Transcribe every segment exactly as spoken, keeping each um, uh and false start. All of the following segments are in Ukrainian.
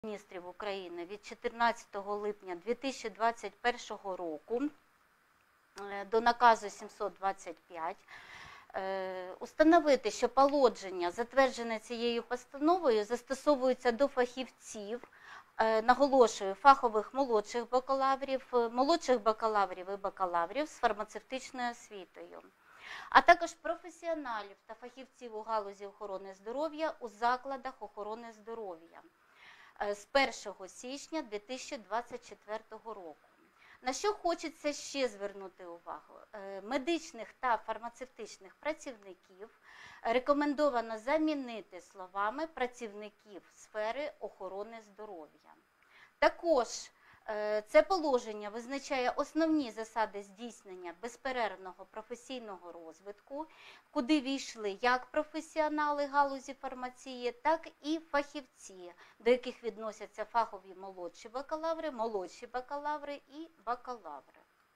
Міністрів України від чотирнадцятого липня дві тисячі двадцять першого року до наказу сімсот двадцять п'ять установити, що положення, затверджене цією постановою, застосовуються до фахівців, наголошую, фахових молодших бакалаврів, молодших бакалаврів і бакалаврів з фармацевтичною освітою, а також професіоналів та фахівців у галузі охорони здоров'я у закладах охорони здоров'я з першого січня дві тисячі двадцять четвертого року. На що хочеться ще звернути увагу? Медичних та фармацевтичних працівників рекомендовано замінити словами працівників сфери охорони здоров'я. Також це положення визначає основні засади здійснення безперервного професійного розвитку, куди війшли як професіонали галузі фармації, так і фахівці, до яких відносяться фахові молодші бакалаври, молодші бакалаври і бакалаври.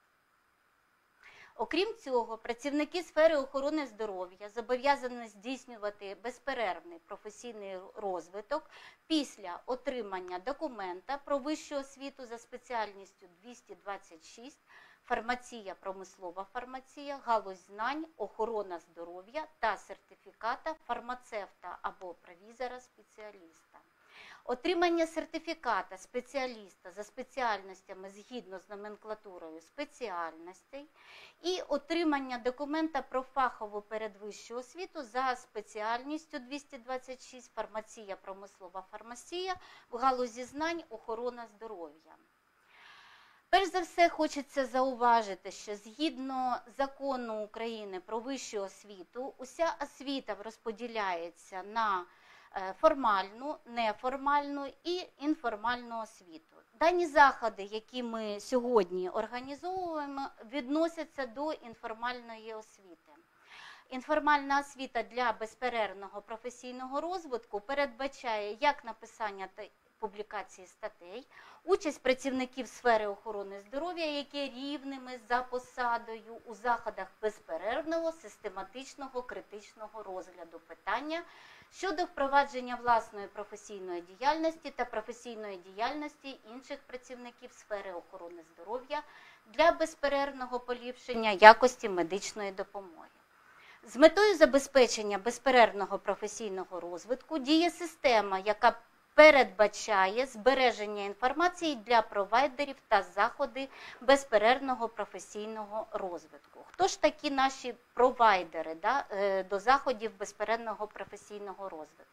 Окрім цього, працівники сфери охорони здоров'я зобов'язані здійснювати безперервний професійний розвиток після отримання документа про вищу освіту за спеціальністю двісті двадцять шість «Фармація, промислова фармація», галузь знань, охорона здоров'я та сертифіката фармацевта або провізора-спеціаліста. Отримання сертифіката спеціаліста за спеціальностями згідно з номенклатурою спеціальностей і отримання документа про фахову передвищу освіту за спеціальністю двісті двадцять шість «Фармація, промислова фармація» в галузі знань, охорона здоров'я. Перш за все, хочеться зауважити, що згідно закону України про вищу освіту, уся освіта розподіляється на формальну, неформальну і інформальну освіту. Дані заходи, які ми сьогодні організовуємо, відносяться до інформальної освіти. Інформальна освіта для безперервного професійного розвитку передбачає як написання та публікації статей, участь працівників сфери охорони здоров'я, які рівними за посадою у заходах безперервного, систематичного, критичного розгляду питання щодо впровадження власної професійної діяльності та професійної діяльності інших працівників сфери охорони здоров'я для безперервного поліпшення якості медичної допомоги. З метою забезпечення безперервного професійного розвитку діє система, яка передбачає збереження інформації для провайдерів та заходи безперервного професійного розвитку. Хто ж такі наші провайдери да, до заходів безперервного професійного розвитку?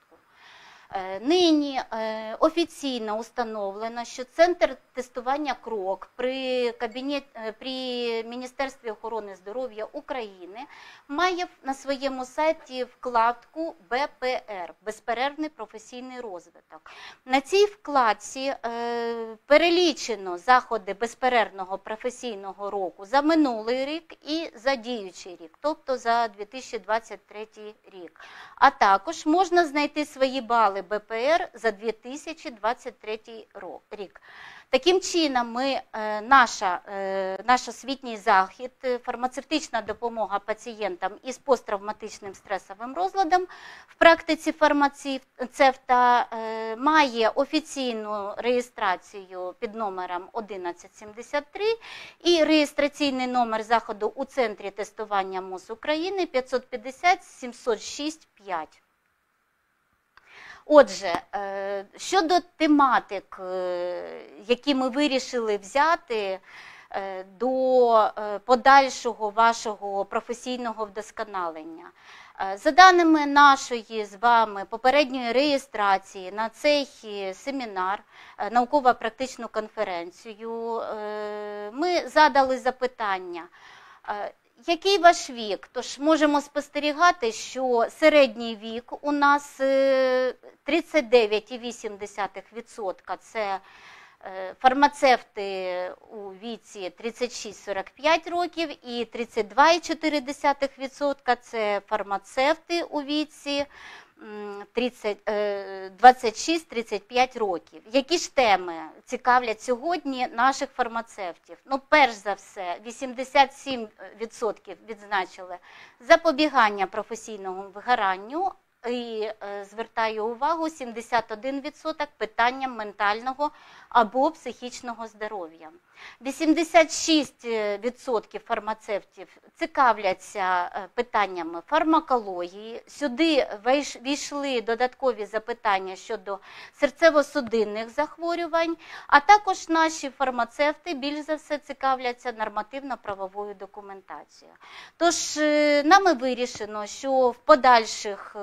Нині офіційно установлено, що Центр тестування «Крок» при, кабінет, при Міністерстві охорони здоров'я України має на своєму сайті вкладку «Б П Р» – «Безперервний професійний розвиток». На цій вкладці е, перелічено заходи безперервного професійного року за минулий рік і за діючий рік, тобто за дві тисячі двадцять третій рік. А також можна знайти свої бали Б П Р за дві тисячі двадцять третій рік. Таким чином, ми, наша, наш освітній захід, фармацевтична допомога пацієнтам із посттравматичним стресовим розладом в практиці фармацевта має офіційну реєстрацію під номером одинадцять сімдесят три і реєстраційний номер заходу у Центрі тестування МОЗ України п'ятсот п'ятдесят сімсот шість п'ять. Отже, щодо тематик, які ми вирішили взяти до подальшого вашого професійного вдосконалення. За даними нашої з вами попередньої реєстрації на цей семінар, науково-практичну конференцію, ми задали запитання, який ваш вік? Тож можемо спостерігати, що середній вік у нас тридцять дев'ять цілих вісім десятих відсотка – це фармацевти у віці тридцять шість - сорок п'ять років і тридцять два цілих чотири десятих відсотка – це фармацевти у віці двадцять шість - тридцять п'ять років. Які ж теми цікавлять сьогодні наших фармацевтів? Ну, перш за все, вісімдесят сім відсотків відзначили запобігання професійному вигоранню, і, е, звертаю увагу, сімдесят один відсоток питанням ментального або психічного здоров'я. вісімдесят шість відсотків фармацевтів цікавляться питаннями фармакології. Сюди війшли додаткові запитання щодо серцево-судинних захворювань, а також наші фармацевти більш за все цікавляться нормативно-правовою документацією. Тож нами вирішено, що в подальших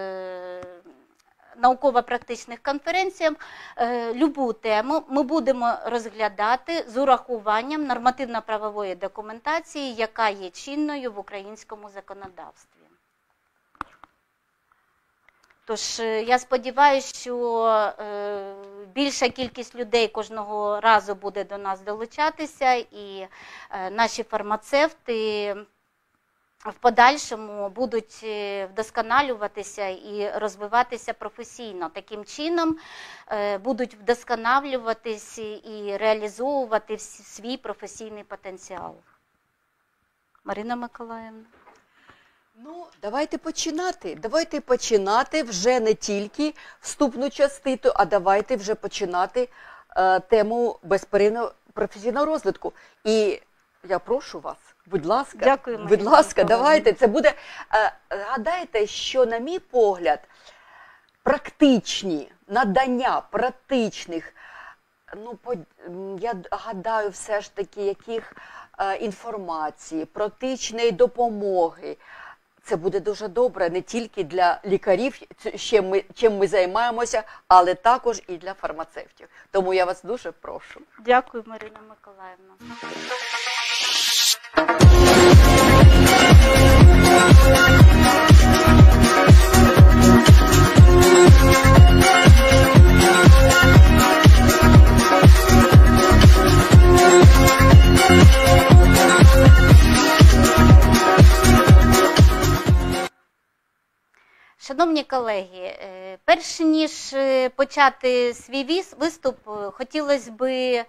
науково-практичних конференціях е, любу тему ми будемо розглядати з урахуванням нормативно-правової документації, яка є чинною в українському законодавстві. Тож я сподіваюся, що е, більша кількість людей кожного разу буде до нас долучатися, і е, наші фармацевти в подальшому будуть вдосконалюватися і розвиватися професійно. Таким чином будуть вдосконалюватися і реалізовувати свій професійний потенціал. Марина Миколаївна. Ну, давайте починати. Давайте починати вже не тільки вступну частину, а давайте вже починати е, тему безперервного професійного розвитку. І я прошу вас, будь ласка, Дякую, будь ласка, давайте. Це буде, е, гадайте, що, на мій погляд, практичні надання практичних, ну, по, я гадаю, все ж таки, яких е, інформації, практичної допомоги. Це буде дуже добре не тільки для лікарів, чим ми, чим ми займаємося, але також і для фармацевтів. Тому я вас дуже прошу. Дякую, Марина Миколаївна. Шановні колеги, перш ніж почати свій виступ, хотілося б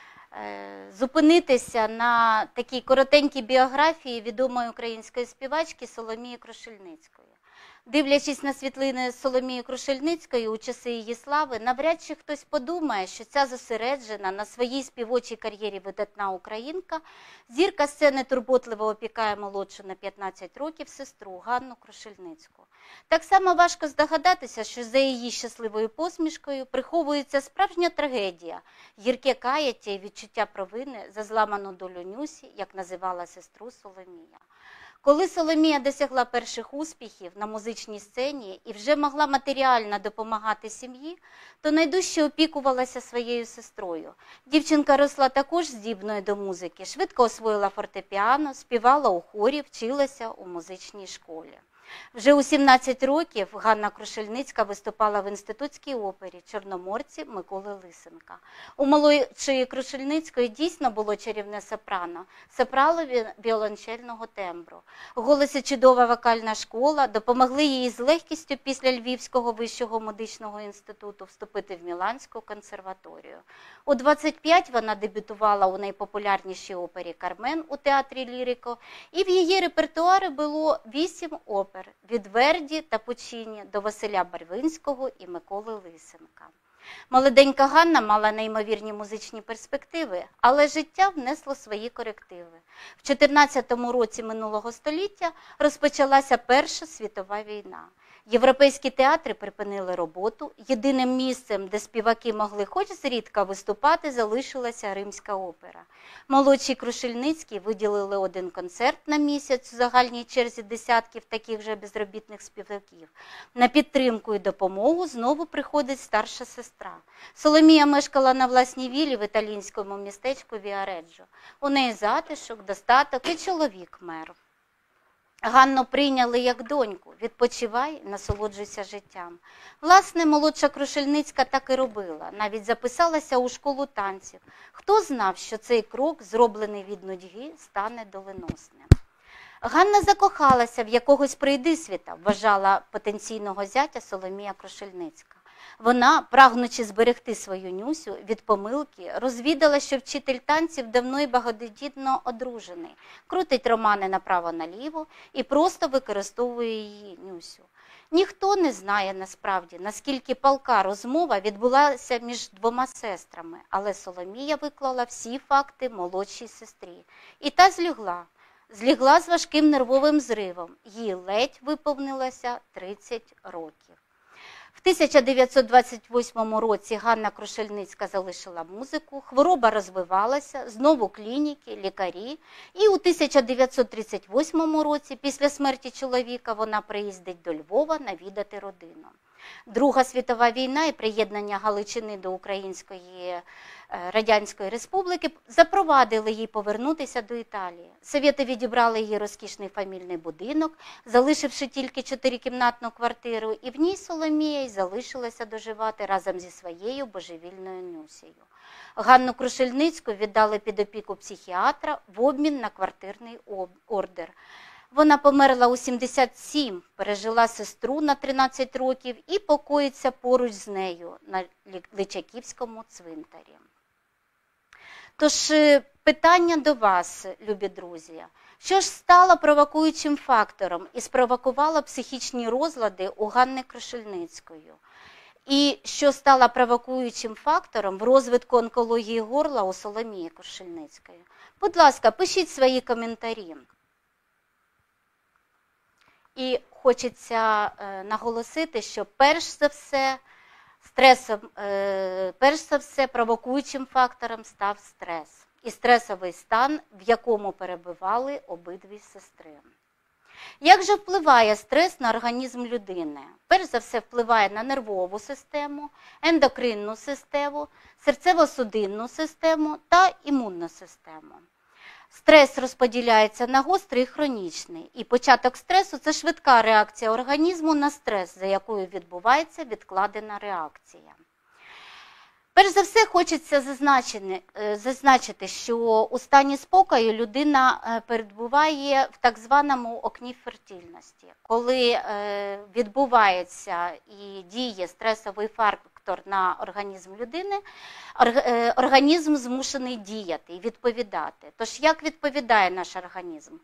зупинитися на такій коротенькій біографії відомої української співачки Соломії Крушельницької. Дивлячись на світлини Соломії Крушельницької у часи її слави, навряд чи хтось подумає, що ця зосереджена на своїй співочій кар'єрі видатна українка, зірка сцени турботливо опікає молодшу на п'ятнадцять років сестру Ганну Крушельницьку. Так само важко здогадатися, що за її щасливою посмішкою приховується справжня трагедія, гірке каяття і відчуття провини за зламану долю Нюсі, як називала сестру Соломія. Коли Соломія досягла перших успіхів на музичній сцені і вже могла матеріально допомагати сім'ї, то найдужче опікувалася своєю сестрою. Дівчинка росла також здібною до музики, швидко освоїла фортепіано, співала у хорі, вчилася у музичній школі. Вже у сімнадцять років Ганна Крушельницька виступала в інститутській опері «Чорноморці» Миколи Лисенка. У молодшої Крушельницької дійсно було чарівне сопрано, сопрано віолончельного тембру. У голосі чудова вокальна школа допомогли їй з легкістю після Львівського вищого медичного інституту вступити в Міланську консерваторію. У двадцять п'ять вона дебютувала у найпопулярнішій опері «Кармен» у театрі Лірико, і в її репертуарі було вісім опер від Верді та Пуччіні до Василя Барвинського і Миколи Лисенка. Молоденька Ганна мала неймовірні музичні перспективи, але життя внесло свої корективи. В чотирнадцятому році минулого століття розпочалася Перша світова війна. Європейські театри припинили роботу. Єдиним місцем, де співаки могли хоч зрідка виступати, залишилася Римська опера. Молодшій Крушельницькій виділили один концерт на місяць у загальній черзі десятків таких же безробітних співаків. На підтримку і допомогу знову приходить старша сестра. Соломія мешкала на власній віллі в італійському містечку Віареджо. У неї затишок, достаток і чоловік-мер. Ганну прийняли як доньку, відпочивай, насолоджуйся життям. Власне, молодша Крушельницька так і робила, навіть записалася у школу танців. Хто знав, що цей крок, зроблений від нудьги, стане доленосним. Ганна закохалася в якогось прийдисвіта, вважала потенційного зятя Соломія Крушельницька. Вона, прагнучи зберегти свою Нюсю від помилки, розвідала, що вчитель танців давно і багатодітно одружений, крутить романи направо-наліво і просто використовує її Нюсю. Ніхто не знає насправді, наскільки палка розмова відбулася між двома сестрами, але Соломія виклала всі факти молодшій сестрі. І та злягла. Злягла з важким нервовим зривом. Їй ледь виповнилося тридцять років. В тисяча дев'ятсот двадцять восьмому році Ганна Крушельницька залишила музику, хвороба розвивалася, знову клініки, лікарі. І у тисяча дев'ятсот тридцять восьмому році, після смерті чоловіка, вона приїздить до Львова навідати родину. Друга світова війна і приєднання Галичини до Української Радянської Республіки запровадили їй повернутися до Італії. Совєти відібрали їй розкішний фамільний будинок, залишивши тільки чотирикімнатну квартиру, і в ній Соломія й залишилася доживати разом зі своєю божевільною Нюсею. Ганну Крушельницьку віддали під опіку психіатра в обмін на квартирний ордер. Вона померла у сімдесят сім, пережила сестру на тринадцять років і покоїться поруч з нею на Личаківському цвинтарі. Тож питання до вас, любі друзі. Що ж стало провокуючим фактором і спровокувало психічні розлади у Ганни Крушельницької? І що стало провокуючим фактором в розвитку онкології горла у Соломії Крушельницької? Будь ласка, пишіть свої коментарі. І хочеться е, наголосити, що перш за все, стресом, е, перш за все провокуючим фактором став стрес. І стресовий стан, в якому перебували обидві сестри. Як же впливає стрес на організм людини? Перш за все впливає на нервову систему, ендокринну систему, серцево-судинну систему та імунну систему. Стрес розподіляється на гострий і хронічний. І початок стресу – це швидка реакція організму на стрес, за якою відбувається відкладена реакція. Перш за все, хочеться зазначити, що у стані спокою людина перебуває в так званому окні фертильності. Коли відбувається і діє стресовий фактор на організм людини, організм змушений діяти і відповідати. Тож, як відповідає наш організм?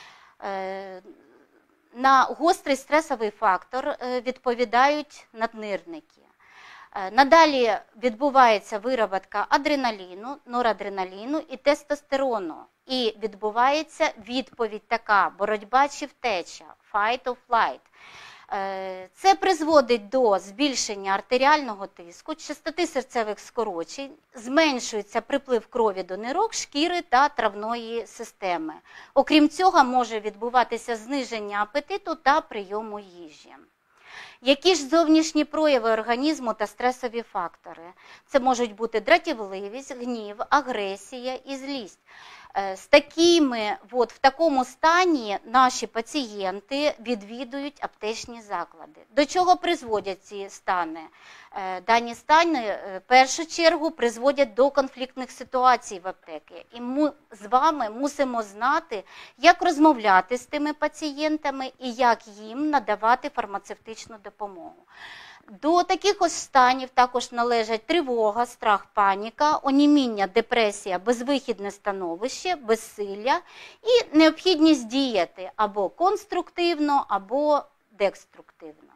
На гострий стресовий фактор відповідають наднирники. Надалі відбувається вироботка адреналіну, норадреналіну і тестостерону. І відбувається відповідь така – боротьба чи втеча, fight or flight. Це призводить до збільшення артеріального тиску, частоти серцевих скорочень, зменшується приплив крові до нирок, шкіри та травної системи. Окрім цього, може відбуватися зниження апетиту та прийому їжі. Які ж зовнішні прояви організму та стресові фактори? Це можуть бути дратівливість, гнів, агресія і злість. З такими, от, в такому стані наші пацієнти відвідують аптечні заклади. До чого призводять ці стани? Дані стани, в першу чергу, призводять до конфліктних ситуацій в аптеці. І ми з вами мусимо знати, як розмовляти з тими пацієнтами і як їм надавати фармацевтичну допомогу. До таких ось станів також належать тривога, страх, паніка, оніміння, депресія, безвихідне становище, безсилля і необхідність діяти або конструктивно, або деструктивно.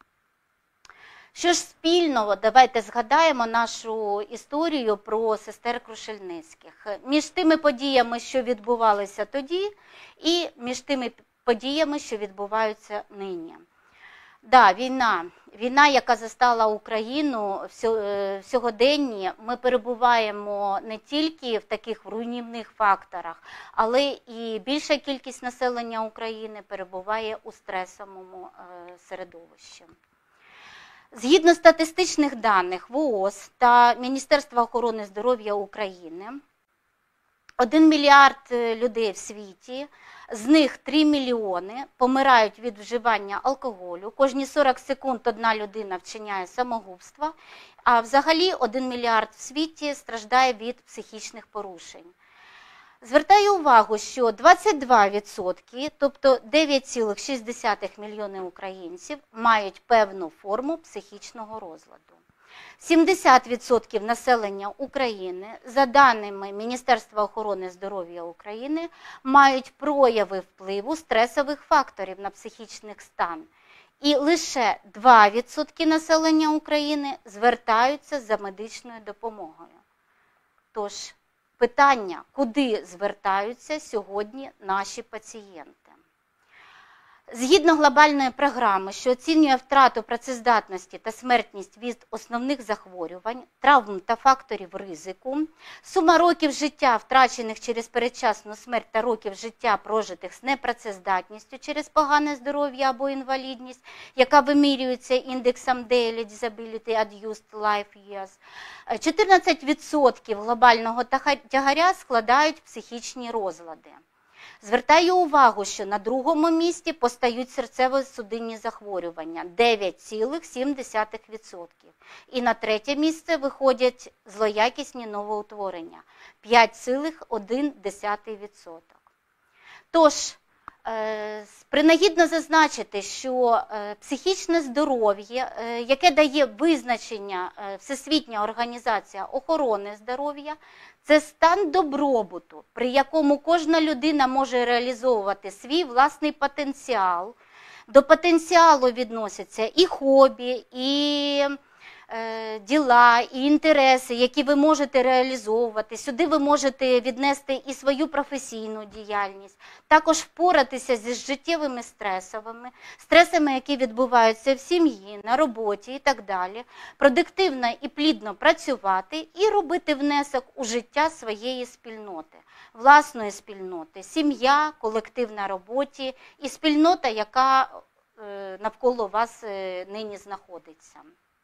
Що ж спільного, давайте згадаємо нашу історію про сестер Крушельницьких. Між тими подіями, що відбувалися тоді, і між тими подіями, що відбуваються нині. Да, війна. Війна, яка застала Україну в сьогоденні, ми перебуваємо не тільки в таких руйнівних факторах, але і більша кількість населення України перебуває у стресовому середовищі. Згідно статистичних даних ВООЗ та Міністерства охорони здоров'я України, один мільярд людей в світі, з них три мільйони помирають від вживання алкоголю, кожні сорок секунд одна людина вчиняє самогубство, а взагалі один мільярд в світі страждає від психічних порушень. Звертаю увагу, що двадцять два відсотки, тобто дев'ять цілих шість десятих мільйони українців, мають певну форму психічного розладу. сімдесят відсотків населення України, за даними Міністерства охорони здоров'я України, мають прояви впливу стресових факторів на психічний стан. і лише два відсотки населення України звертаються за медичною допомогою. Тож, питання, куди звертаються сьогодні наші пацієнти? Згідно глобальної програми, що оцінює втрату працездатності та смертність від основних захворювань, травм та факторів ризику, сума років життя, втрачених через передчасну смерть, та років життя, прожитих з непрацездатністю через погане здоров'я або інвалідність, яка вимірюється індексом Daily Disability Adused Life Years, чотирнадцять відсотків глобального тягаря складають психічні розлади. Звертаю увагу, що на другому місці постають серцево-судинні захворювання – дев'ять цілих сім десятих відсотка. І на третє місце виходять злоякісні новоутворення – п'ять цілих один десятий відсотка. Тож, е, принагідно зазначити, що е, психічне здоров'я, е, яке дає визначення е, Всесвітня організація охорони здоров'я, це стан добробуту, при якому кожна людина може реалізовувати свій власний потенціал. До потенціалу відносяться і хобі, і е, діла, і інтереси, які ви можете реалізовувати. Сюди ви можете віднести і свою професійну діяльність. Також впоратися зі життєвими стресовими, стресами, які відбуваються в сім'ї, на роботі і так далі. Продуктивно і плідно працювати і робити внесок у життя своєї спільноти, власної спільноти, сім'я, колектив на роботі і спільнота, яка е, навколо вас е, нині знаходиться.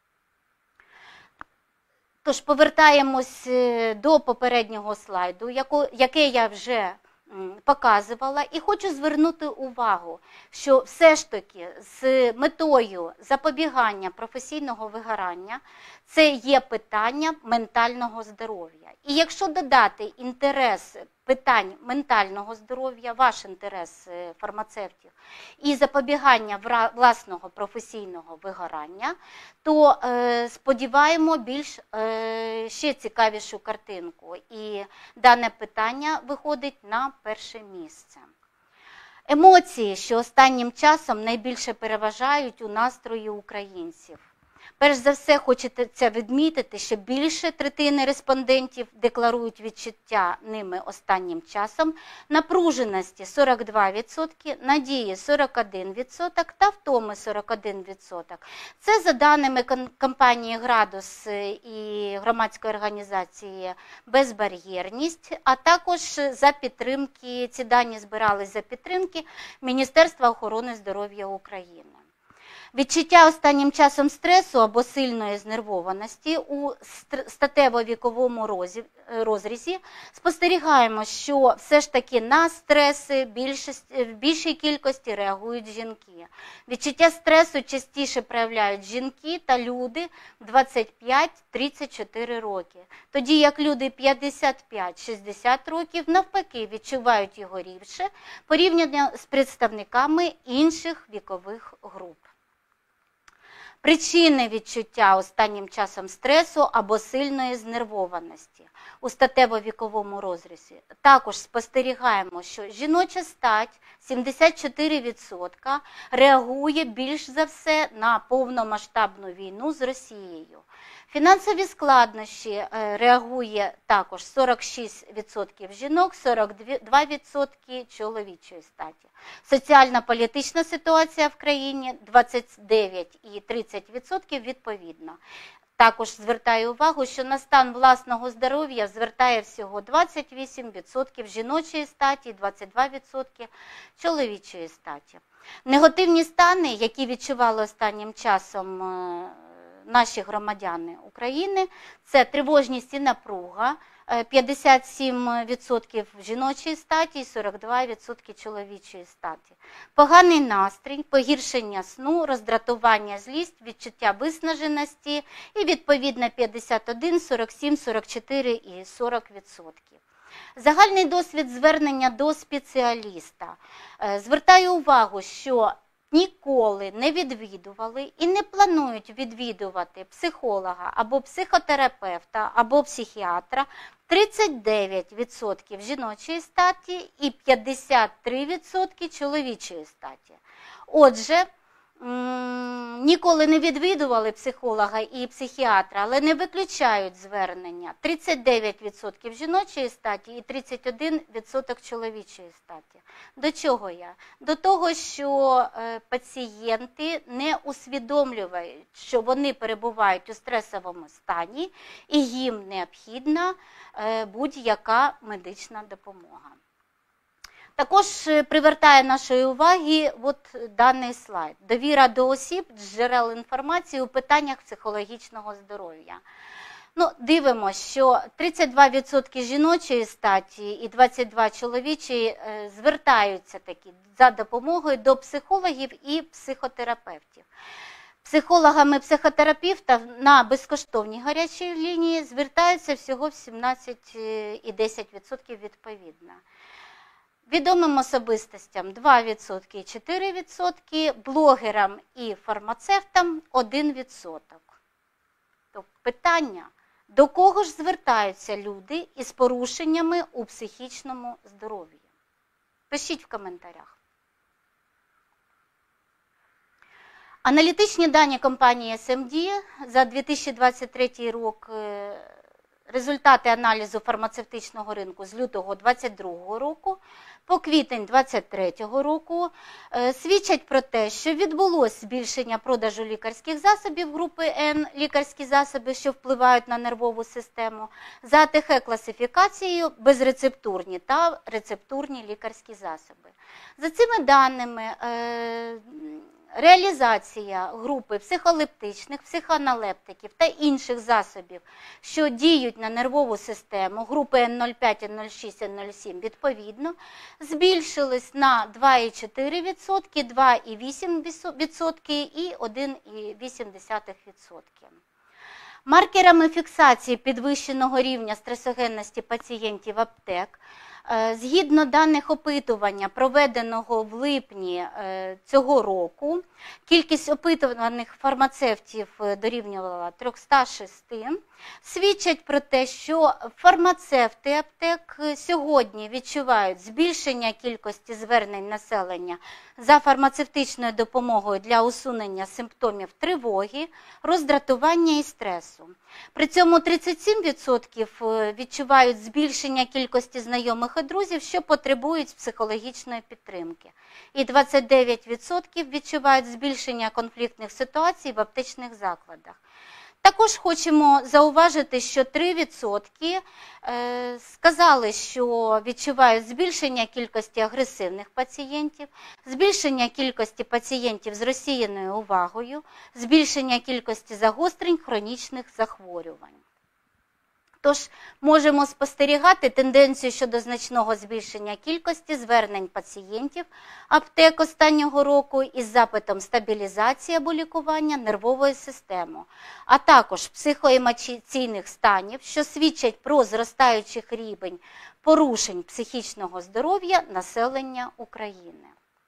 Тож повертаємось до попереднього слайду, яке я вже показувала, і хочу звернути увагу, що все ж таки з метою запобігання професійного вигорання це є питання ментального здоров'я. І якщо додати інтерес питань ментального здоров'я, ваш інтерес фармацевтів, і запобігання власного професійного вигорання, то е, сподіваємо більш е, ще цікавішу картинку. І дане питання виходить на перше місце. Емоції, що останнім часом найбільше переважають у настрої українців. Перш за все, хочеться відмітити, що більше третини респондентів декларують відчуття ними останнім часом, напруженості сорок два відсотки, надії сорок один відсоток та втоми сорок один відсоток. Це за даними компанії «Градус» і громадської організації «Безбар'єрність», а також за підтримки, ці дані збирались за підтримки Міністерства охорони здоров'я України. Відчуття останнім часом стресу або сильної знервованості у статево-віковому розрізі спостерігаємо, що все ж таки на стреси в більшій кількості реагують жінки. Відчуття стресу частіше проявляють жінки та люди двадцять п'ять - тридцять чотири роки. Тоді як люди п'ятдесят п'ять - шістдесят років навпаки відчувають його рідше порівняно з представниками інших вікових груп. Причини відчуття останнім часом стресу або сильної знервованості у статево-віковому розрізі. Також спостерігаємо, що жіноча стать сімдесят чотири відсотки реагує більш за все на повномасштабну війну з Росією. Фінансові складнощі реагує також сорок шість відсотків жінок, сорок два відсотки чоловічої статі. Соціально-політична ситуація в країні двадцять дев'ять і тридцять відсотків відповідно. Також звертаю увагу, що на стан власного здоров'я звертає всього двадцять вісім відсотків жіночої статі, двадцять два відсотки чоловічої статі. Негативні стани, які відчували останнім часом наші громадяни України, це тривожність і напруга, п'ятдесят сім відсотків жіночої статі і сорок два відсотки чоловічої статі. Поганий настрій, погіршення сну, роздратування, злість, відчуття виснаженості і відповідно п'ятдесят один, сорок сім, сорок чотири і сорок відсотків. Загальний досвід звернення до спеціаліста. Звертаю увагу, що ніколи не відвідували і не планують відвідувати психолога або психотерапевта або психіатра тридцять дев'ять відсотків жіночої статі і п'ятдесят три відсотки чоловічої статі. Отже, м, ніколи не відвідували психолога і психіатра, але не виключають звернення. тридцять дев'ять відсотків жіночої статі і тридцять один відсоток чоловічої статі. До чого я? До того, що е, пацієнти не усвідомлюють, що вони перебувають у стресовому стані і їм необхідна е, будь-яка медична допомога. Також привертає нашої уваги от даний слайд. Довіра до осіб, джерел інформації у питаннях психологічного здоров'я. Ну, дивимося, що тридцять два відсотки жіночої статі і двадцять два відсотки чоловічої е, звертаються такі за допомогою до психологів і психотерапевтів. Психологами, психотерапевтів на безкоштовній гарячій лінії звертаються всього в сімнадцять і десять відсотків відповідно. Відомим особистостям два відсотки і чотири відсотки, блогерам і фармацевтам один відсоток. Тобто питання, до кого ж звертаються люди із порушеннями у психічному здоров'ї? Пишіть в коментарях. Аналітичні дані компанії ес ем ді за дві тисячі двадцять третій рік, результати аналізу фармацевтичного ринку з лютого двадцять другого року по квітень двадцять третього року свідчать про те, що відбулося збільшення продажу лікарських засобів групи Н, лікарські засоби, що впливають на нервову систему, за а те ха-класифікацією безрецептурні та рецептурні лікарські засоби. За цими даними, реалізація групи психолептичних, психоаналептиків та інших засобів, що діють на нервову систему, групи ен нуль п'ять, ен нуль шість, ен нуль сім відповідно, збільшились на два і чотири відсотки, два і вісім відсотки і один і вісім відсотки. Маркерами фіксації підвищеного рівня стресогенності пацієнтів аптек, згідно даних опитування, проведеного в липні цього року, кількість опитуваних фармацевтів дорівнювала триста шість, свідчать про те, що фармацевти аптек сьогодні відчувають збільшення кількості звернень населення за фармацевтичною допомогою для усунення симптомів тривоги, роздратування і стресу. При цьому тридцять сім відсотків відчувають збільшення кількості знайомих і друзів, що потребують психологічної підтримки. І двадцять дев'ять відсотків відчувають збільшення конфліктних ситуацій в аптечних закладах. Також хочемо зауважити, що три відсотки сказали, що відчувають збільшення кількості агресивних пацієнтів, збільшення кількості пацієнтів з розсіяною увагою, збільшення кількості загострень хронічних захворювань. Тож можемо спостерігати тенденцію щодо значного збільшення кількості звернень пацієнтів аптек останнього року із запитом стабілізації або лікування нервової системи, а також психоемоційних станів, що свідчать про зростаючий рівень порушень психічного здоров'я населення України.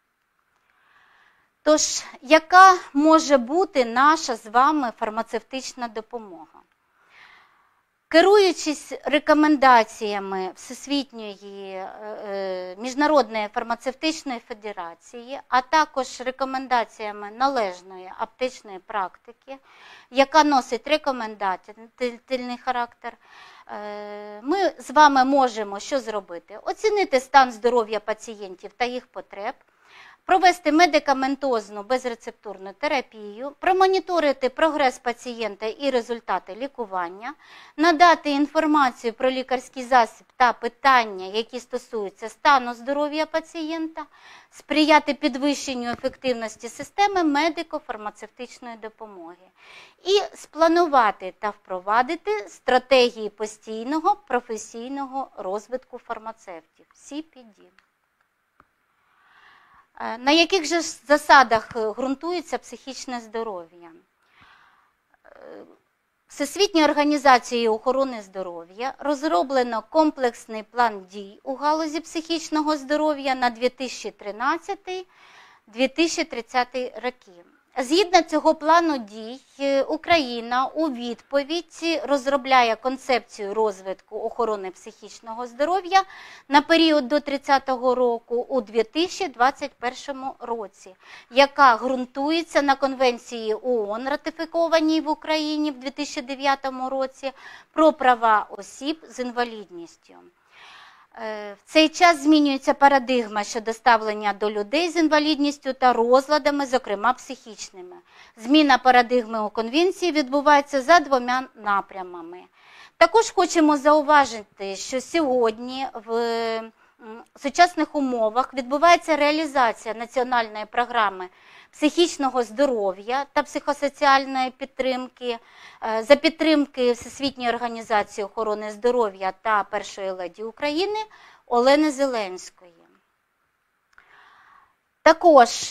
Тож, яка може бути наша з вами фармацевтична допомога? Керуючись рекомендаціями Всесвітньої міжнародної фармацевтичної федерації, а також рекомендаціями належної аптечної практики, яка носить рекомендательний характер, ми з вами можемо що зробити? Оцінити стан здоров'я пацієнтів та їх потреб, провести медикаментозну безрецептурну терапію, промоніторити прогрес пацієнта і результати лікування, надати інформацію про лікарський засіб та питання, які стосуються стану здоров'я пацієнта, сприяти підвищенню ефективності системи медико-фармацевтичної допомоги і спланувати та впровадити стратегії постійного професійного розвитку фармацевтів, сі пі ді. На яких же засадах ґрунтується психічне здоров'я? Всесвітньою організацією охорони здоров'я розроблено комплексний план дій у галузі психічного здоров'я на дві тисячі тринадцятий - дві тисячі тридцятий роки. Згідно цього плану дій, Україна у відповідь розробляє концепцію розвитку охорони психічного здоров'я на період до тридцятого року у дві тисячі двадцять першому році, яка ґрунтується на Конвенції ООН, ратифікованій в Україні в дві тисячі дев'ятому році, про права осіб з інвалідністю. В цей час змінюється парадигма щодо ставлення до людей з інвалідністю та розладами, зокрема психічними. Зміна парадигми у Конвенції відбувається за двома напрямами. Також хочемо зауважити, що сьогодні в сучасних умовах відбувається реалізація національної програми психічного здоров'я та психосоціальної підтримки за підтримки Всесвітньої організації охорони здоров'я та першої леді України Олени Зеленської. Також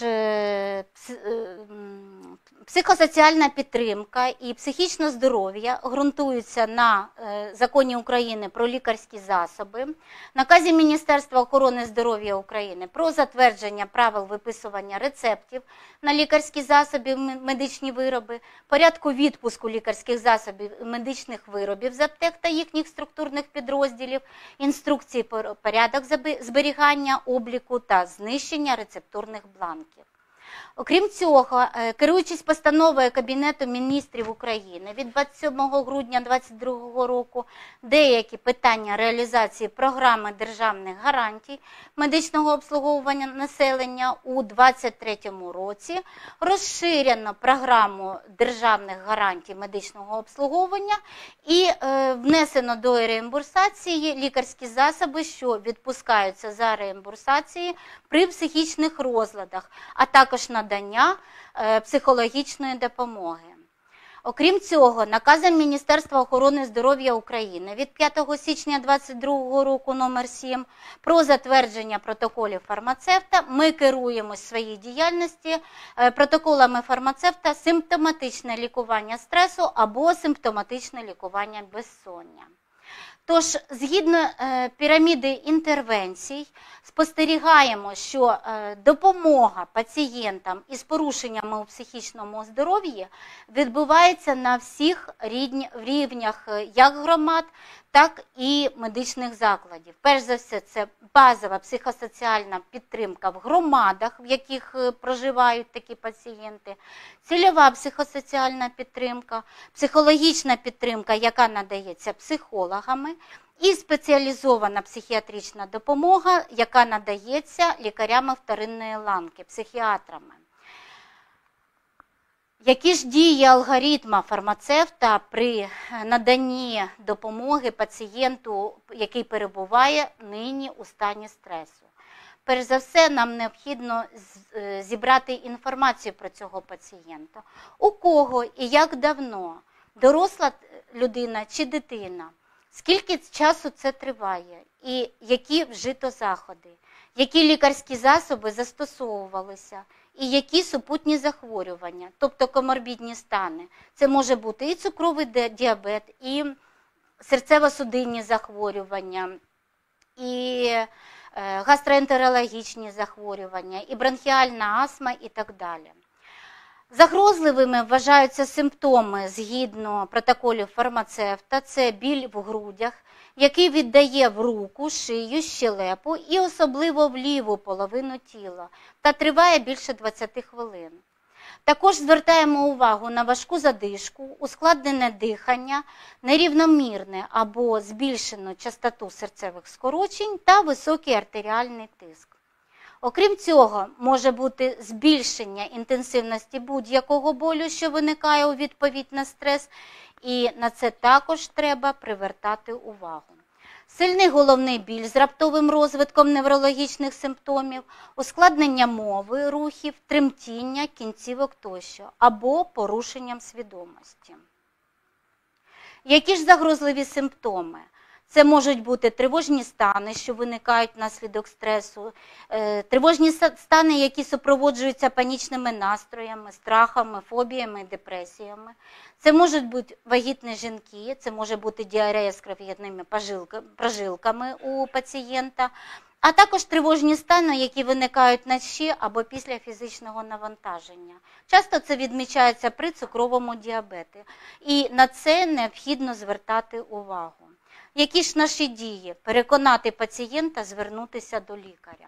психосоціальна підтримка і психічне здоров'я ґрунтуються на Законі України про лікарські засоби, наказі Міністерства охорони здоров'я України про затвердження правил виписування рецептів на лікарські засоби і медичні вироби, порядку відпуску лікарських засобів і медичних виробів з аптек та їхніх структурних підрозділів, інструкції про порядок зберігання, обліку та знищення рецептурних бланків. Окрім цього, керуючись постановою Кабінету міністрів України від двадцять сьомого грудня дві тисячі двадцять другого року, деякі питання реалізації програми державних гарантій медичного обслуговування населення у дві тисячі двадцять третьому році розширено програму державних гарантій медичного обслуговування і е, внесено до реімбурсації лікарські засоби, що відпускаються за реімбурсацією при психічних розладах, а також надання е, психологічної допомоги. Окрім цього, наказом Міністерства охорони здоров'я України від п'ятого січня дві тисячі двадцять другого року номер сім про затвердження протоколів фармацевта ми керуємось в своїй діяльності протоколами фармацевта симптоматичне лікування стресу або симптоматичне лікування безсоння. Тож, згідно е, піраміди інтервенцій, спостерігаємо, що е, допомога пацієнтам із порушеннями у психічному здоров'ї відбувається на всіх рівня, рівнях як громад, так і медичних закладів. Перш за все, це базова психосоціальна підтримка в громадах, в яких проживають такі пацієнти, цільова психосоціальна підтримка, психологічна підтримка, яка надається психологами, і спеціалізована психіатрична допомога, яка надається лікарями вторинної ланки, психіатрами. Які ж дії алгоритма фармацевта при наданні допомоги пацієнту, який перебуває нині у стані стресу? Перш за все, нам необхідно зібрати інформацію про цього пацієнта. У кого і як давно, доросла людина чи дитина, скільки часу це триває і які вжито заходи, які лікарські засоби застосовувалися, і які супутні захворювання, тобто коморбідні стани. Це може бути і цукровий діабет, і серцево-судинні захворювання, і гастроентерологічні захворювання, і бронхіальна астма і так далі. Загрозливими вважаються симптоми згідно протоколів фармацевта, це біль в грудях, який віддає в руку, шию, щелепу і особливо в ліву половину тіла та триває більше двадцяти хвилин. Також звертаємо увагу на важку задишку, ускладнене дихання, нерівномірне або збільшену частоту серцевих скорочень та високий артеріальний тиск. Окрім цього, може бути збільшення інтенсивності будь-якого болю, що виникає у відповідь на стрес, і на це також треба привертати увагу. Сильний головний біль з раптовим розвитком неврологічних симптомів, ускладнення мови, рухів, тремтіння, кінцівок тощо, або порушенням свідомості. Які ж загрозливі симптоми? Це можуть бути тривожні стани, що виникають внаслідок стресу, тривожні стани, які супроводжуються панічними настроями, страхами, фобіями, депресіями. Це можуть бути вагітні жінки, це може бути діарея з кров'яними прожилками у пацієнта, а також тривожні стани, які виникають вночі або після фізичного навантаження. Часто це відмічається при цукровому діабеті, і на це необхідно звертати увагу. Які ж наші дії? Переконати пацієнта звернутися до лікаря.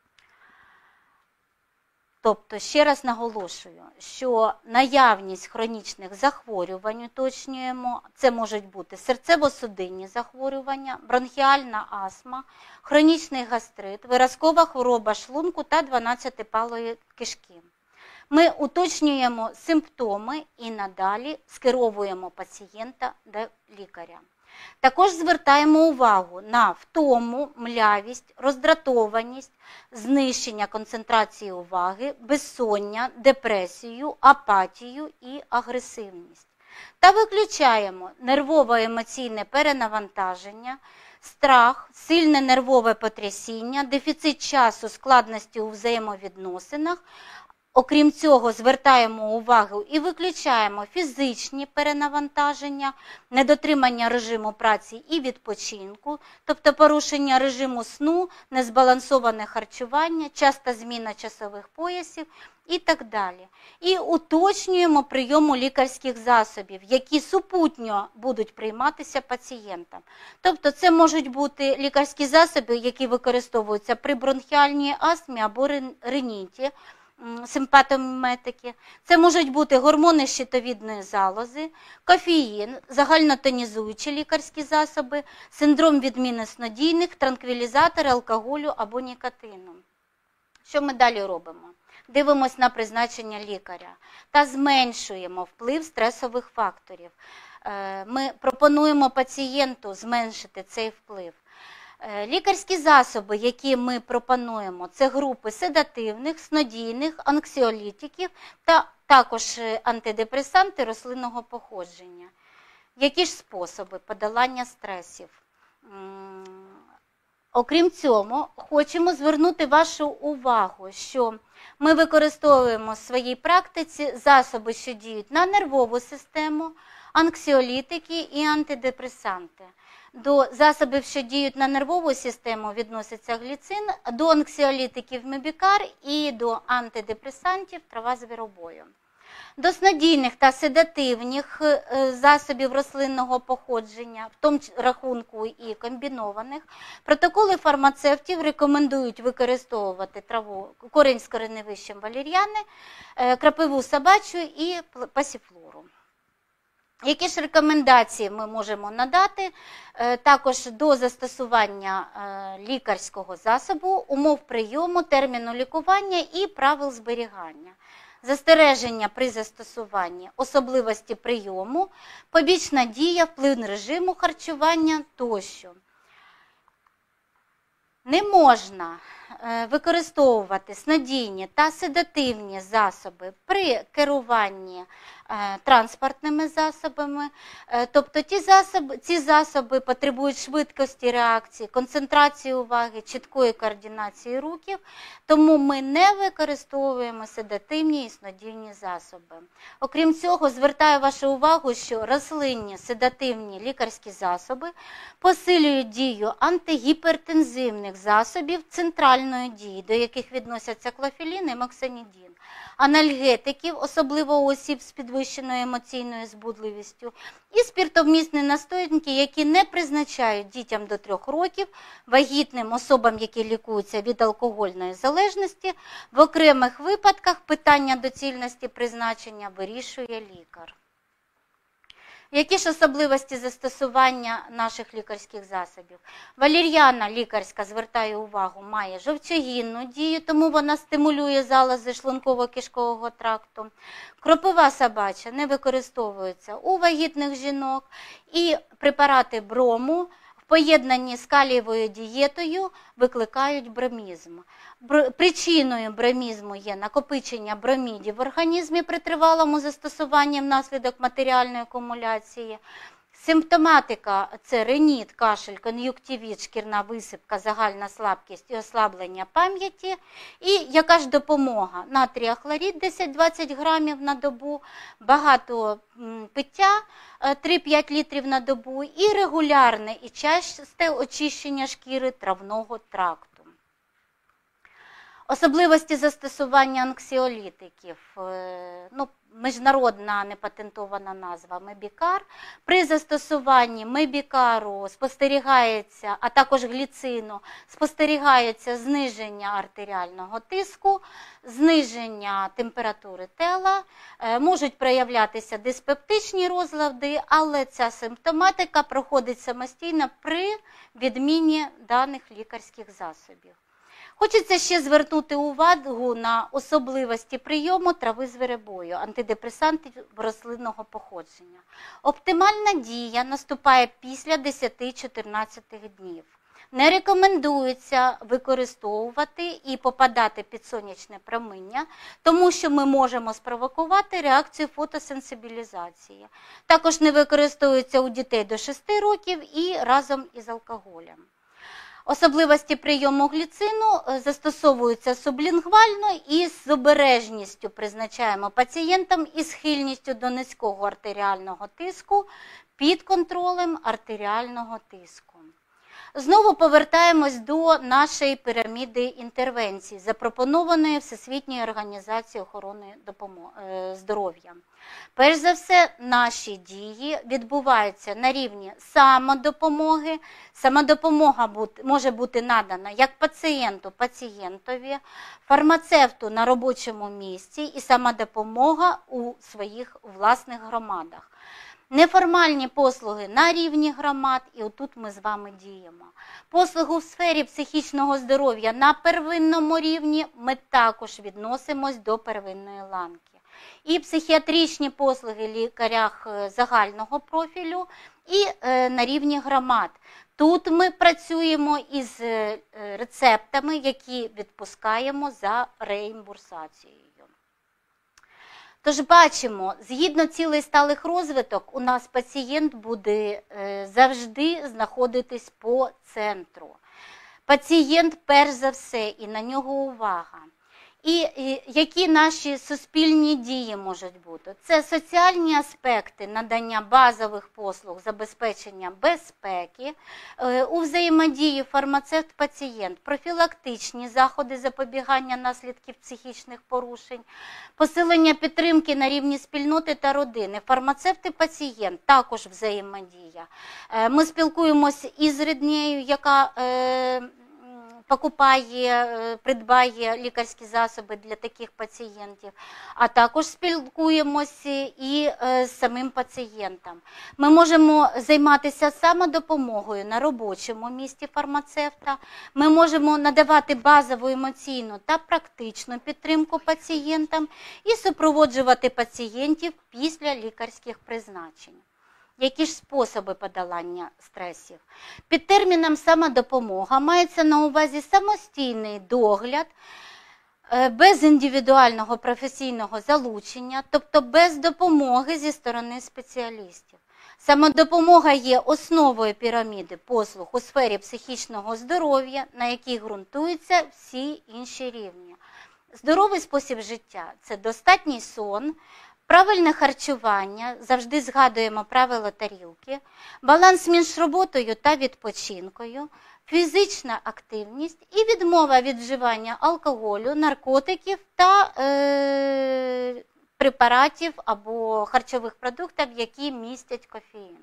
Тобто, ще раз наголошую, що наявність хронічних захворювань уточнюємо, це можуть бути серцево-судинні захворювання, бронхіальна астма, хронічний гастрит, виразкова хвороба шлунку та дванадцятипалої кишки. Ми уточнюємо симптоми і надалі скеровуємо пацієнта до лікаря. Також звертаємо увагу на втому, млявість, роздратованість, знищення концентрації уваги, безсоння, депресію, апатію і агресивність. Та виключаємо нервово-емоційне перенавантаження, страх, сильне нервове потрясіння, дефіцит часу, складності у взаємовідносинах. Окрім цього, звертаємо увагу і виключаємо фізичні перенавантаження, недотримання режиму праці і відпочинку, тобто порушення режиму сну, незбалансоване харчування, часта зміна часових поясів і так далі. І уточнюємо прийому лікарських засобів, які супутньо будуть прийматися пацієнтам. Тобто це можуть бути лікарські засоби, які використовуються при бронхіальній астмі або риніті, симпатоміметики. Це можуть бути гормони щитовідної залози, кофеїн, загальнотонізуючі лікарські засоби, синдром відміни снодійних, транквілізатори, алкоголю або нікотину. Що ми далі робимо? Дивимось на призначення лікаря та зменшуємо вплив стресових факторів. Ми пропонуємо пацієнту зменшити цей вплив. Лікарські засоби, які ми пропонуємо, це групи седативних, снодійних, анксіолітиків та також антидепресанти рослинного походження. Які ж способи подолання стресів? Окрім цього, хочемо звернути вашу увагу, що ми використовуємо в своїй практиці засоби, що діють на нервову систему, анксіолітики і антидепресанти. До засобів, що діють на нервову систему, відноситься гліцин, до анксіолітиків мебікар і до антидепресантів трава звіробою. До снодійних та седативних засобів рослинного походження, в тому рахунку і комбінованих, протоколи фармацевтів рекомендують використовувати траву корінь з кореневищем валір'яни, крапиву собачу і пасіфлору. Які ж рекомендації ми можемо надати? Також до застосування лікарського засобу, умов прийому, терміну лікування і правил зберігання. Застереження при застосуванні, особливості прийому, побічна дія, вплив режиму харчування тощо. Не можна використовувати снодійні та седативні засоби при керуванні транспортними засобами, тобто ті засоби, ці засоби потребують швидкості реакції, концентрації уваги, чіткої координації рухів, тому ми не використовуємо седативні і снодійні засоби. Окрім цього, звертаю вашу увагу, що рослинні седативні лікарські засоби посилюють дію антигіпертензивних засобів центральної дії, до яких відносяться клофелін і моксанідін, анальгетиків, особливо у осіб з підвищеною емоційною збудливістю, і спиртовмісні настоянки, які не призначають дітям до трьох років, вагітним особам, які лікуються від алкогольної залежності. В окремих випадках питання доцільності призначення вирішує лікар. Які ж особливості застосування наших лікарських засобів? Валір'яна лікарська, звертаю увагу, має жовчогінну дію, тому вона стимулює залози шлунково-кишкового тракту. Кропива собача не використовується у вагітних жінок. І препарати брому в поєднанні з калієвою дієтою викликають бромізм. Причиною бромізму є накопичення бромідів в організмі при тривалому застосуванні внаслідок матеріальної акумуляції. Симптоматика – це риніт, кашель, кон'юктивіт, шкірна висипка, загальна слабкість і ослаблення пам'яті. І яка ж допомога? Натрія хлорид десять-двадцять грамів на добу, багато пиття три-п'ять літрів на добу і регулярне і часте очищення шкіри травного тракту. Особливості застосування анксіолітиків. Е, Ну, міжнародна непатентована назва Мебікар. При застосуванні Мебікару спостерігається, а також гліцину, спостерігається зниження артеріального тиску, зниження температури тіла, е, можуть проявлятися диспептичні розлади, але ця симптоматика проходить самостійно при відміні даних лікарських засобів. Хочеться ще звернути увагу на особливості прийому трави звіробою, антидепресантів рослинного походження. Оптимальна дія наступає після десяти-чотирнадцяти днів. Не рекомендується використовувати і попадати під сонячне проміння, тому що ми можемо спровокувати реакцію фотосенсибілізації. Також не використовується у дітей до шести років і разом із алкоголем. Особливості прийому гліцину застосовуються сублінгвально і з обережністю призначаємо пацієнтам із схильністю до низького артеріального тиску під контролем артеріального тиску. Знову повертаємось до нашої піраміди інтервенцій, запропонованої Всесвітньою організацією охорони здоров'я. Перш за все, наші дії відбуваються на рівні самодопомоги. Самодопомога може бути надана як пацієнту, пацієнтові, фармацевту на робочому місці і самодопомога у своїх власних громадах. Неформальні послуги на рівні громад, і отут ми з вами діємо. Послуги в сфері психічного здоров'я на первинному рівні ми також відносимось до первинної ланки. І психіатричні послуги в лікарях загального профілю, і на рівні громад. Тут ми працюємо із рецептами, які відпускаємо за реімбурсацією. Тож бачимо, згідно цілей сталих розвиток, у нас пацієнт буде завжди знаходитись по центру. Пацієнт перш за все, і на нього увага. І, і які наші суспільні дії можуть бути? Це соціальні аспекти надання базових послуг, забезпечення безпеки, е, у взаємодії фармацевт-пацієнт, профілактичні заходи запобігання наслідків психічних порушень, посилення підтримки на рівні спільноти та родини, фармацевт-пацієнт, також взаємодія. Е, ми спілкуємося із ріднею, яка е, покупає, придбає лікарські засоби для таких пацієнтів, а також спілкуємося і з самим пацієнтом. Ми можемо займатися самодопомогою на робочому місці фармацевта, ми можемо надавати базову емоційну та практичну підтримку пацієнтам і супроводжувати пацієнтів після лікарських призначень. Які ж способи подолання стресів? Під терміном самодопомога мається на увазі самостійний догляд, без індивідуального професійного залучення, тобто без допомоги зі сторони спеціалістів. Самодопомога є основою піраміди послуг у сфері психічного здоров'я, на якій ґрунтуються всі інші рівні. Здоровий спосіб життя – це достатній сон, правильне харчування, завжди згадуємо правило тарілки, баланс між роботою та відпочинкою, фізична активність і відмова від вживання алкоголю, наркотиків та е, препаратів або харчових продуктів, які містять кофеїн.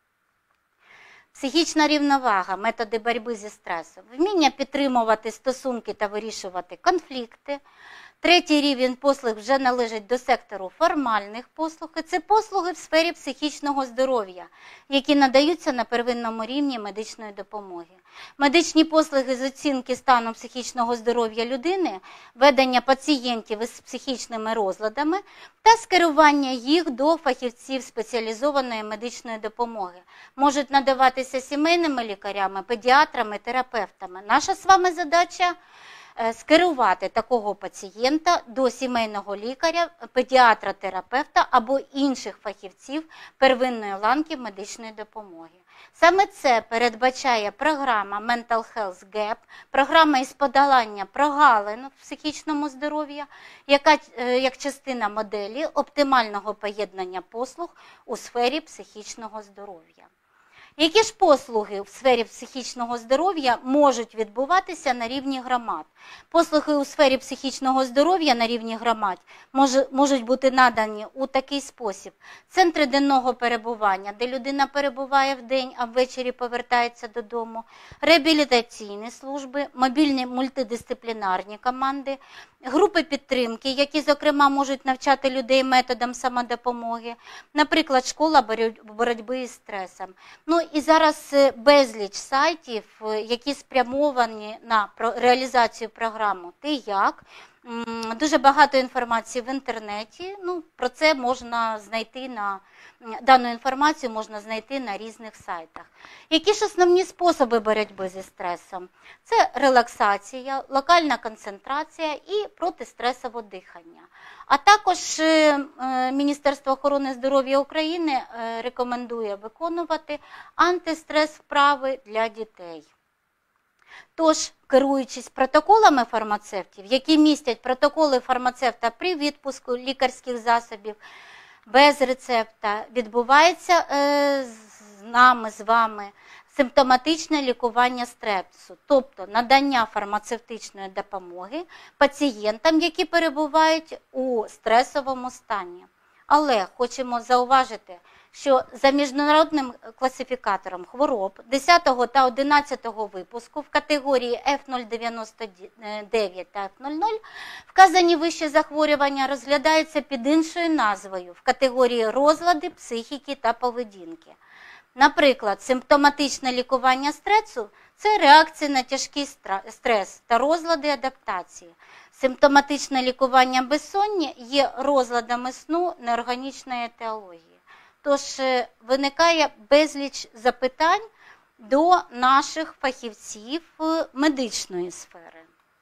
Психічна рівновага, методи боротьби зі стресом, вміння підтримувати стосунки та вирішувати конфлікти. Третій рівень послуг вже належить до сектору формальних послуг. Це послуги в сфері психічного здоров'я, які надаються на первинному рівні медичної допомоги. Медичні послуги з оцінки стану психічного здоров'я людини, ведення пацієнтів із психічними розладами та скерування їх до фахівців спеціалізованої медичної допомоги. Можуть надаватися сімейними лікарями, педіатрами, терапевтами. Наша з вами задача – скерувати такого пацієнта до сімейного лікаря, педіатра-терапевта або інших фахівців первинної ланки медичної допомоги. Саме це передбачає програма Mental Health Gap, програма із подолання прогалин в психічному здоров'ї, яка як частина моделі оптимального поєднання послуг у сфері психічного здоров'я. Які ж послуги в сфері психічного здоров'я можуть відбуватися на рівні громад? Послуги у сфері психічного здоров'я на рівні громад може, можуть бути надані у такий спосіб. Центри денного перебування, де людина перебуває вдень, а ввечері повертається додому, реабілітаційні служби, мобільні мультидисциплінарні команди, групи підтримки, які, зокрема, можуть навчати людей методам самодопомоги, наприклад, школа боротьби із стресом. Ну і зараз безліч сайтів, які спрямовані на реалізацію програми «Ти як?». Дуже багато інформації в інтернеті, ну, про це можна знайти на, дану інформацію можна знайти на різних сайтах. Які ж основні способи боротьби зі стресом? Це релаксація, локальна концентрація і протистресове дихання. А також Міністерство охорони здоров'я України рекомендує виконувати антистрес-вправи для дітей. Тож, керуючись протоколами фармацевтів, які містять протоколи фармацевта при відпуску лікарських засобів без рецепта, відбувається е, з нами, з вами симптоматичне лікування стресу, тобто надання фармацевтичної допомоги пацієнтам, які перебувають у стресовому стані. Але хочемо зауважити, що за міжнародним класифікатором хвороб десятого та одинадцятого випуску в категорії еф нуль дев'яносто дев'ять та еф нуль нуль вказані вище захворювання розглядаються під іншою назвою в категорії розлади психіки та поведінки. Наприклад, симптоматичне лікування стресу – це реакція на тяжкий стрес та розлади адаптації. Симптоматичне лікування безсоння є розладами сну неорганічної етіології. Тож виникає безліч запитань до наших фахівців медичної сфери.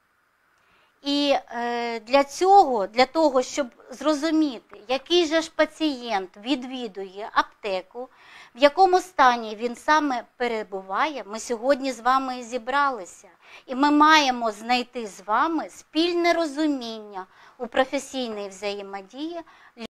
І для цього, для того, щоб зрозуміти, який же ж пацієнт відвідує аптеку, в якому стані він саме перебуває, ми сьогодні з вами і зібралися. І ми маємо знайти з вами спільне розуміння у професійній взаємодії